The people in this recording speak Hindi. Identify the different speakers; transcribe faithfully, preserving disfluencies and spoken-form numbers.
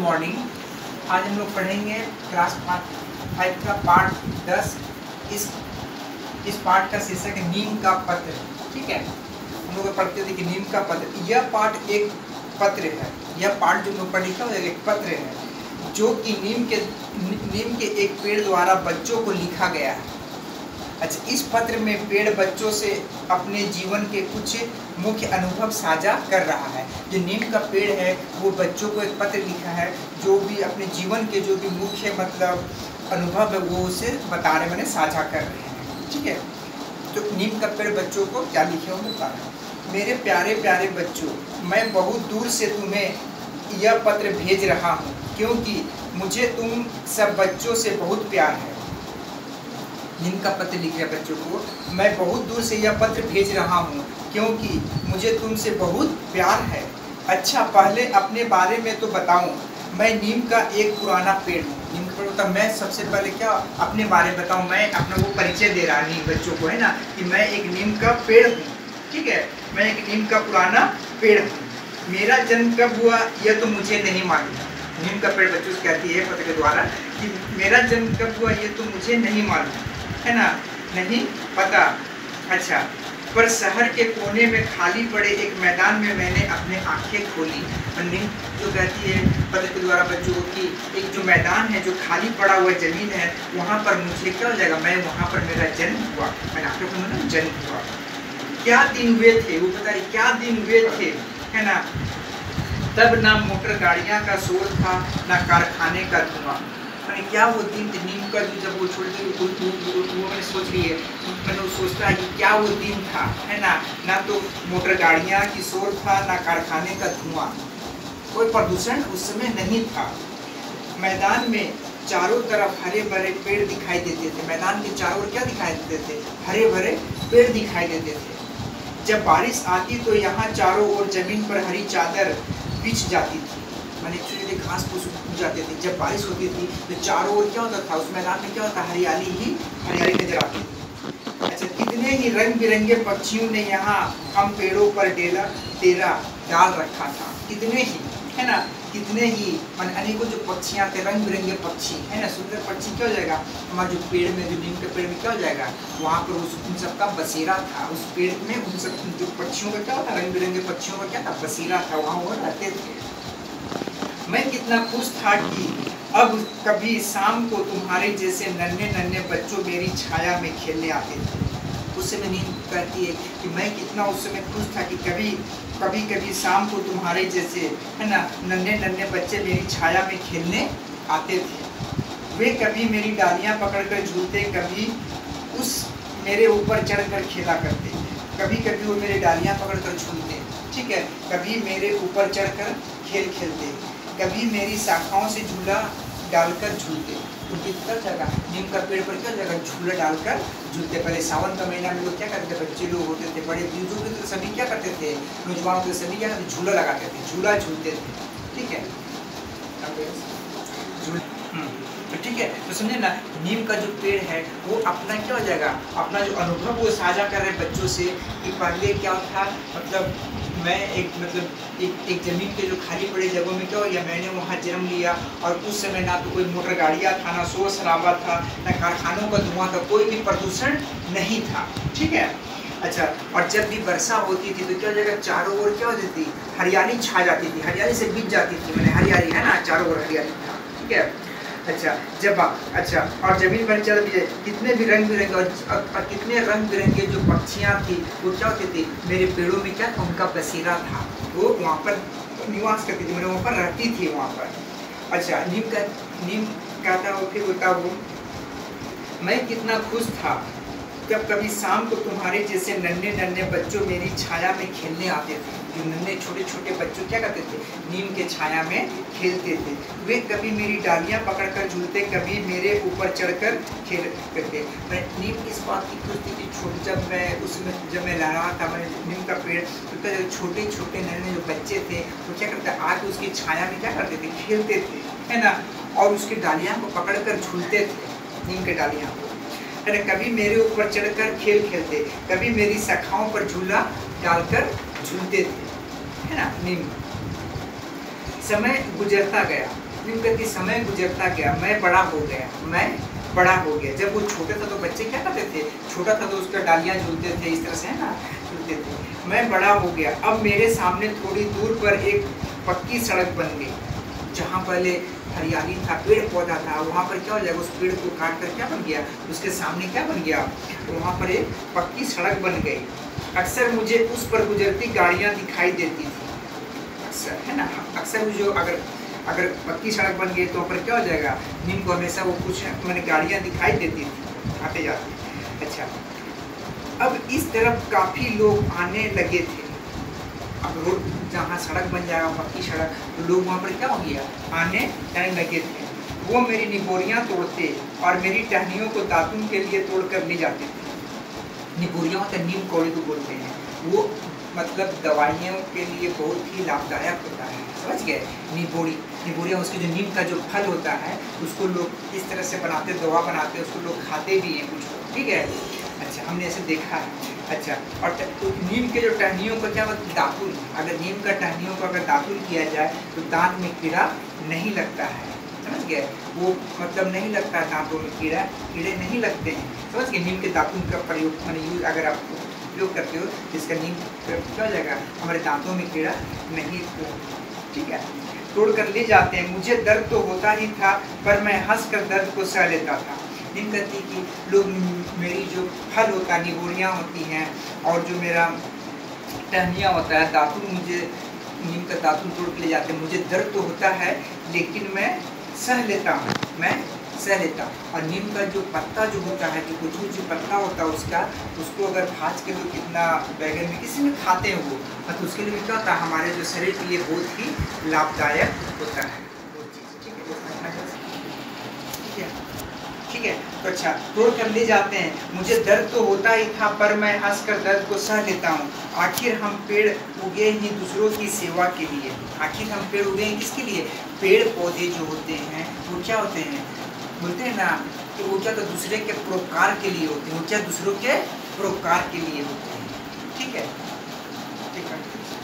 Speaker 1: मॉर्निंग। आज हम लोग पढ़ेंगे क्लास फाइव का पार्ट दस। इस इस पार्ट का शीर्षक है नीम का पत्र। ठीक है, हम लोग पढ़ते थे कि नीम का पत्र। यह पार्ट एक पत्र है। यह पार्ट जो हम लोग पढ़ लिखा है एक पत्र है जो कि नीम के नीम के एक पेड़ द्वारा बच्चों को लिखा गया है। अच्छा, इस पत्र में पेड़ बच्चों से अपने जीवन के कुछ मुख्य अनुभव साझा कर रहा है। जो नीम का पेड़ है वो बच्चों को एक पत्र लिखा है जो भी अपने जीवन के जो भी मुख्य मतलब अनुभव है वो उसे बता रहे, मैंने साझा कर रहे हैं। ठीक है, तो नीम का पेड़ बच्चों को क्या लिखे हो बता रहे हैं। मेरे प्यारे प्यारे बच्चों, मैं बहुत दूर से तुम्हें यह पत्र भेज रहा हूँ क्योंकि मुझे तुम सब बच्चों से बहुत प्यार है। नीम का पत्र लिख रहा है बच्चों को, मैं बहुत दूर से यह पत्र भेज रहा हूँ क्योंकि मुझे तुमसे बहुत प्यार है। अच्छा, पहले अपने बारे में तो बताऊँ। मैं नीम का एक पुराना पेड़ हूँ। नीम का पेड़ होता, मैं सबसे पहले क्या अपने बारे में बताऊँ। मैं अपना वो परिचय दे रहा नीम बच्चों को, है ना, कि मैं एक नीम का पेड़ हूँ। ठीक है, मैं एक नीम का पुराना पेड़ हूँ। मेरा जन्म कब हुआ यह तो मुझे नहीं मालूम। नीम का पेड़ बच्चों से कहती है पत्र के द्वारा कि मेरा जन्म कब हुआ ये तो मुझे नहीं मालूम, है ना, नहीं पता। अच्छा, पर शहर के कोने में खाली पड़े एक मैदान में मैंने अपने आंखें खोली। और नीम जो कहती है पत्र के द्वारा बच्चों को कि एक जो मैदान है, जो खाली पड़ा हुआ जमीन है, वहाँ पर मुझे क्या हो जाएगा, मैं वहाँ पर मेरा जन्म हुआ। मैंने आंखें खोली, जन्म हुआ। क्या दिन हुए थे वो बता रही, क्या दिन हुए थे, है ना। तब ना मोटर गाड़ियाँ का शोर था ना कारखाने का धुआं। मैंने क्या वो दिन नीम का जो जब वो छोड़ दी वो मैंने सोच रही है, मैंने सोचता है कि क्या वो दिन था, है ना। ना तो मोटर गाड़ियाँ की शोर था ना कारखाने का धुआं, कोई प्रदूषण उस समय नहीं था। मैदान में चारों तरफ हरे भरे पेड़ दिखाई देते थे। मैदान के चारों ओर क्या दिखाई देते थे, हरे भरे पेड़ दिखाई देते थे। जब बारिश आती तो यहाँ चारों ओर जमीन पर हरी चादर बिछ जाती थी। मैंने छोटे घास फूस उग जाते थे। जब बारिश होती थी तो चारों ओर क्या होता था, उस मैदान में क्या होता, हरियाली ही हरियाली नजर आती थी। अच्छा, कितने ही रंग बिरंगे पक्षियों ने यहाँ हम पेड़ों पर डेरा डेरा डाल रखा था। कितने ही, है ना, कितने ही मान अनेकों जो पक्षियाँ थे, रंग बिरंगे पक्षी, है ना, सुंदर पक्षी क्या हो जाएगा हमारे जो पेड़ में, जो नीम के पेड़ में क्या हो जाएगा, वहाँ पर उस उन सबका बसेरा था। उस पेड़ में उन सब जो पक्षियों का क्या होता, रंग बिरंगे पक्षियों का क्या था, बसेरा था, वहाँ वो रहते थे। मैं कितना खुश था कि अब कभी शाम को तुम्हारे जैसे नन्हे नन्हे बच्चों मेरी छाया में खेलने आते थे। उस समय नीम कहती है कि मैं कितना उस समय खुश था कि कभी कभी कभी शाम को तुम्हारे जैसे, है ना, नन्हे नन्हे बच्चे मेरी छाया में खेलने आते थे। वे कभी मेरी डालियाँ पकड़कर झूलते, कभी उस मेरे ऊपर चढ़कर खेला करते। कभी कभी वो मेरे डालियाँ पकड़कर झूलते, ठीक है, कभी मेरे ऊपर चढ़कर खेल खेलते, कभी मेरी शाखाओं से झूला डालकर झूलते। तो कितना जगह नीम का पेड़ पर क्या जगह झूला डालकर झूलते। पहले सावन का महीना में लोग क्या करते थे, बच्चे लोग होते थे, बड़े बुजुर्ग तो सभी क्या करते थे, नौजवान होते सभी क्या करते, झूला लगाते थे, झूला झूलते थे। ठीक है, तो ठीक है, तो समझे ना, नीम का जो पेड़ है वो अपना क्या हो जाएगा, अपना जो अनुभव वो साझा कर रहे हैं बच्चों से कि पहले क्या था, मतलब मैं एक मतलब एक एक ज़मीन के जो खाली पड़े जगहों में क्या हो गया, मैंने वहाँ जन्म लिया। और उस समय ना तो कोई मोटर गाड़ियाँ था, ना शोर शराबा था, ना कारखानों का धुआं था, कोई भी प्रदूषण नहीं था। ठीक है, अच्छा, और जब भी वर्षा होती थी तो क्या जगह चारों ओर क्या होती थी, हरियाली छा जाती थी, हरियाली से बीत जाती थी, मैंने हरियाली, है ना, चारों ओर हरियाली था। ठीक है, अच्छा, जब अच्छा और जमीन पर चल भी कितने भी रंग बिरंगे और, और कितने रंग बिरंगे जो पक्षियाँ थी वो क्या होती थी, मेरे पेड़ों में क्या था, उनका बसेरा था, वो वहाँ पर निवास करती थी, मैंने वहाँ पर रहती थी वहाँ पर। अच्छा, नीम का नीम कहता हो फिर होता वो, मैं कितना खुश था जब कभी शाम को तुम्हारे जैसे नन्हे नन्हे बच्चों मेरी छाया में खेलने आते थे। जो नन्हे छोटे छोटे बच्चों क्या करते थे, नीम के छाया में खेलते थे। वे कभी मेरी डालियाँ पकड़कर झूलते, कभी मेरे ऊपर चढ़कर खेल करते। मैं नीम इस बात की खुश थी कि छोटे जब मैं उसमें जब मैं लगा था, मैं नीम का पेड़, तो छोटे छोटे नन्हे जो बच्चे थे वो क्या करते, आके उसकी छाया में क्या करते थे, खेलते थे, है ना, और उसकी डालियाँ को पकड़कर झूलते थे, नीम के डालियाँ को, है ना। कभी मेरे ऊपर चढ़कर खेल खेलते, कभी मेरी शाखाओं पर झूला डालकर झूलते थे, है ना। नीम समय गुजरता गया, नीम कहती समय गुजरता गया, मैं बड़ा हो गया, मैं बड़ा हो गया। जब वो छोटे थे तो बच्चे क्या करते थे, छोटा था तो उसका डालियाँ झूलते थे, इस तरह से है ना झूलते थे। मैं बड़ा हो गया, अब मेरे सामने थोड़ी दूर पर एक पक्की सड़क बन गई। जहाँ पहले हरियाली था, पेड़ पौधा था, वहाँ पर क्या हो जाएगा, उस पेड़ को काट कर क्या बन गया, उसके सामने क्या बन गया, वहाँ पर एक पक्की सड़क बन गई। अक्सर मुझे उस पर गुजरती गाड़ियाँ दिखाई देती थी, अक्सर है ना, अक्सर जो अगर अगर पक्की सड़क बन गई तो वहाँ पर क्या हो जाएगा, नीम को हमेशा वो कुछ मैंने गाड़ियाँ दिखाई देती थी आते जाते। अच्छा, अब इस तरफ काफ़ी लोग आने लगे थे। अब रोड जहाँ सड़क बन जाएगा पक्की सड़क, तो लोग वहाँ पर क्या हो गया, आने जाने लगे थे। वो मेरी निबोरियाँ तोड़ते और मेरी टहनियों को दातुन के लिए तोड़ कर ले जाते थे। निबोरियाँ होता नीम कौड़ी को बोलते हैं, वो मतलब दवाइयों के लिए बहुत ही लाभदायक होता है, समझ गए। निबोड़ी निबोरियाँ उसके जो नीम का जो फल होता है उसको लोग इस तरह से बनाते, दवा बनाते हैं, उसको लोग खाते भी हैं कुछ, ठीक है। अच्छा, हमने ऐसे देखा है। अच्छा, और तो नीम के जो टहनियों को क्या मतलब दातुन, अगर नीम का टहनियों को अगर दातुन किया जाए तो दांत में कीड़ा नहीं लगता है, समझ गए। वो मतलब नहीं लगता है दांतों में कीड़ा, कीड़े नहीं लगते हैं, समझ गए। नीम के दातुन का प्रयोग मैंने यूज अगर आप उपयोग करते हो जिसका नीम क्या हो जाएगा, हमारे दांतों में कीड़ा नहीं, ठीक है। तोड़ कर ले जाते हैं। मुझे दर्द तो होता ही था पर मैं हंस कर दर्द को सह लेता था। नीम कहती कि लोग मेरी जो फल होता है, निबोरियाँ होती हैं और जो मेरा टहनियाँ होता है, दातुन, मुझे नीम का दातुन तोड़ के ले जाते हैं। मुझे दर्द तो होता है लेकिन मैं सह लेता हूँ, मैं सह लेता हूँ। और नीम का जो पत्ता जो होता है, जो कुछ जो पत्ता होता है उसका, उसको अगर भाज के लोग कितना बैगन में किसी में खाते हैं वो, मतलब उसके लिए क्या होता है, हमारे जो शरीर के लिए बहुत ही लाभदायक होता है वो चीज़, ठीक है, ठीक है। तो अच्छा, तोड़ कर ले जाते हैं। मुझे दर्द तो होता ही था पर मैं हंस कर दर्द को सह लेता हूँ। आखिर हम पेड़ उगे ही दूसरों की सेवा के लिए। आखिर हम पेड़ उगे हैं किसके लिए, पेड़ पौधे जो होते हैं वो क्या होते हैं, बोलते हैं ना कि वो क्या तो दूसरे के परोपकार के लिए होते हैं, वो क्या दूसरों के परोपकार के लिए होते हैं, ठीक है।